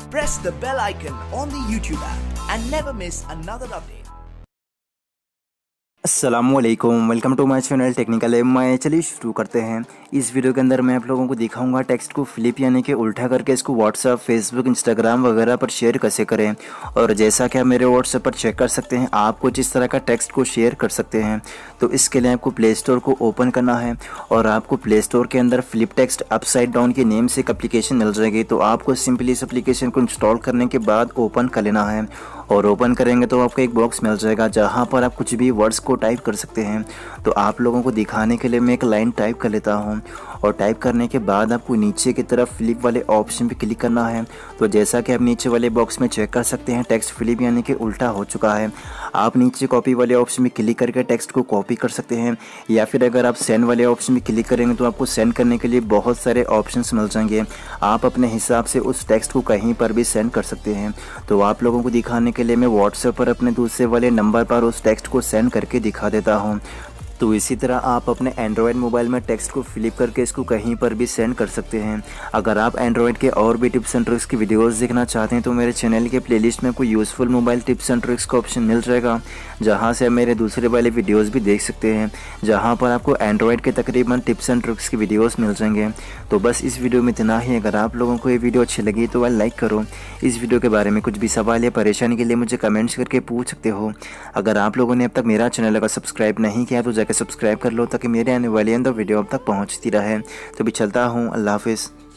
press the bell icon on the YouTube app and never miss another update. अस्सलामुअलैकुम, welcome to my channel technical M. चलिए शुरू करते हैं। इस video के अंदर मैं आप लोगों को दिखाऊंगा टेक्स्ट को फ्लिप यानी कि उल्टा करके इसको व्हाट्सएप, फेसबुक, इंस्टाग्राम वगैरह पर शेयर कैसे करें। और जैसा कि आप मेरे व्हाट्सएप पर चेक कर सकते हैं, आपको जिस तरह का टेक्स्ट को शेयर कर सकते हैं। तो इसके लिए आपको प्ले स्टोर को ओपन करना है और आपको प्ले स्टोर के अंदर फ्लिप टेक्स्ट अपसाइड डाउन के नेम से एक एप्लीकेशन मिल जाएगी। तो आपको सिंपली इस एप्लीकेशन को इंस्टॉल करने के बाद ओपन कर लेना है और ओपन करेंगे तो आपको एक बॉक्स मिल जाएगा जहाँ पर आप कुछ भी वर्ड्स को टाइप कर सकते हैं। तो आप लोगों को दिखाने के लिए मैं एक लाइन टाइप कर लेता हूँ और टाइप करने के बाद आपको नीचे की तरफ फ्लिप वाले ऑप्शन पे क्लिक करना है। तो जैसा कि आप नीचे वाले बॉक्स में चेक कर सकते हैं, टेक्स्ट फ्लिप यानी कि उल्टा हो चुका है। आप नीचे कॉपी वाले ऑप्शन में क्लिक करके टेक्स्ट को कॉपी कर सकते हैं, या फिर अगर आप सेंड वाले ऑप्शन में क्लिक करेंगे तो आपको सेंड करने के लिए बहुत सारे ऑप्शंस मिल जाएंगे। आप अपने हिसाब से उस टेक्स्ट को कहीं पर भी सेंड कर सकते हैं। तो आप लोगों को दिखाने के लिए मैं व्हाट्सएप पर अपने दूसरे वाले नंबर पर उस टेक्स्ट को सेंड करके दिखा देता हूँ। तो इसी तरह आप अपने एंड्रॉयड मोबाइल में टेक्स्ट को फ्लिप करके इसको कहीं पर भी सेंड कर सकते हैं। अगर आप एंड्रॉयड के और भी टिप्स एंड ट्रिक्स की वीडियोस देखना चाहते हैं तो मेरे चैनल के प्लेलिस्ट में आपको useful mobile tips and tricks का ऑप्शन मिल जाएगा, जहां से आप मेरे दूसरे वाले वीडियोस भी देख सकते हैं, जहां पर आपको एंड्रॉयड के तकरीबन टिप्स एंड ट्रिक्स की वीडियोस मिल जाएंगे। तो बस इस वीडियो में इतना ही। अगर आप लोगों को ये वीडियो अच्छी लगी तो वह लाइक करो। इस वीडियो के बारे में कुछ भी सवाल या परेशानी के लिए मुझे कमेंट्स करके पूछ सकते हो। अगर आप लोगों ने अब तक मेरा चैनल अगर सब्सक्राइब नहीं किया तो जाकर सब्सक्राइब कर लो, ताकि मेरे आने वाली अंदर वीडियो अब तक पहुंचती रहे। तो भी चलता हूँ। अल्लाह हाफिज़।